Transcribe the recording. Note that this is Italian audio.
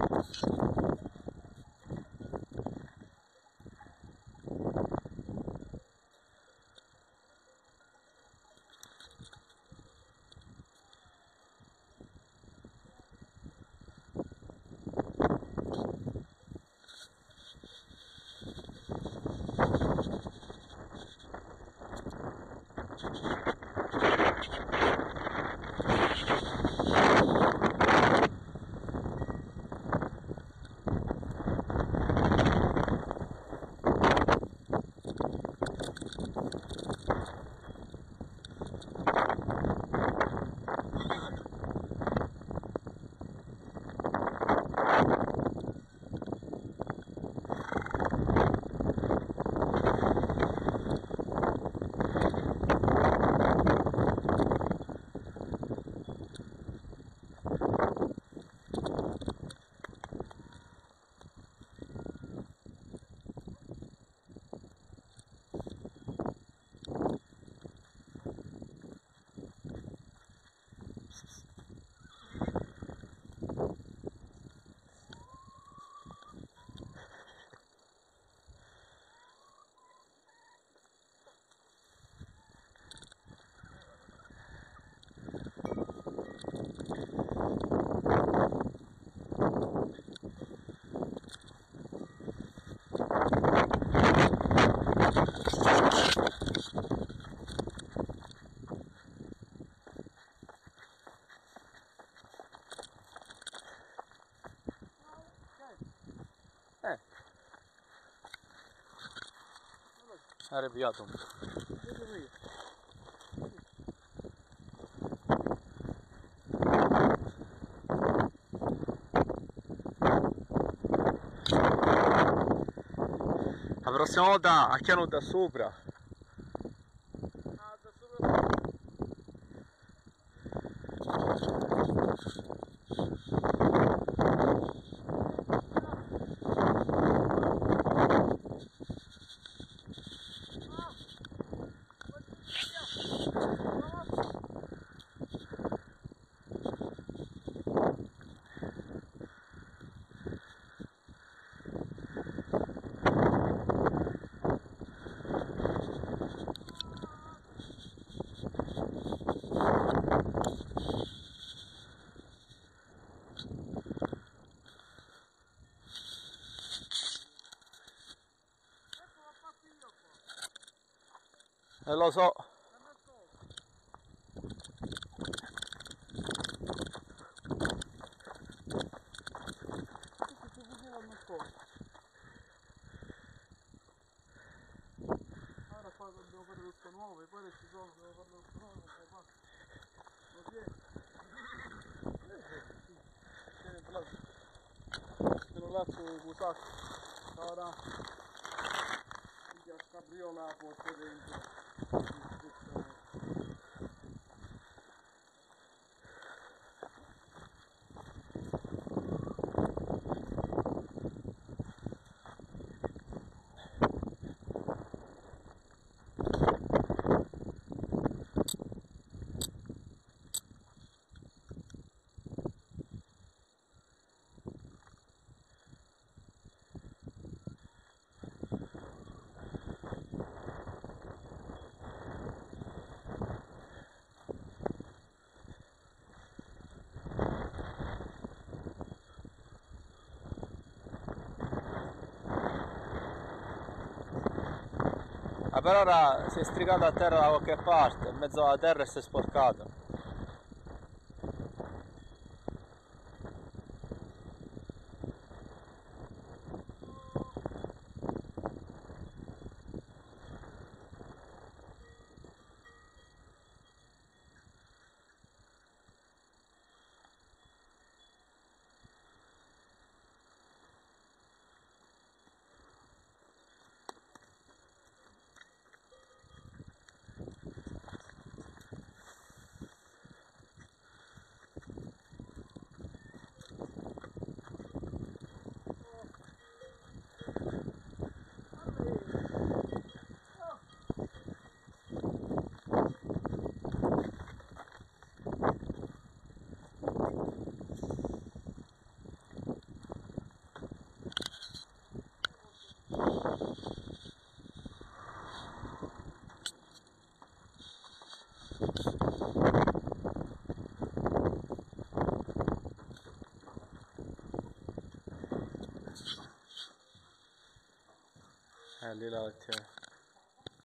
Arrabbiato. La prossima volta acchiano da sopra. Ah, da sopra. Lo so. Ora qua dobbiamo fare tutto nuovo e poi le ci sono, devo fare tutto nuovo, non fai fatto. Se non lascio cos'ha, ora a scabriola la porta dentro. Ma per ora si è stricato a terra da qualche parte, in mezzo alla terra e si è sporcato. Belli lotti, eh.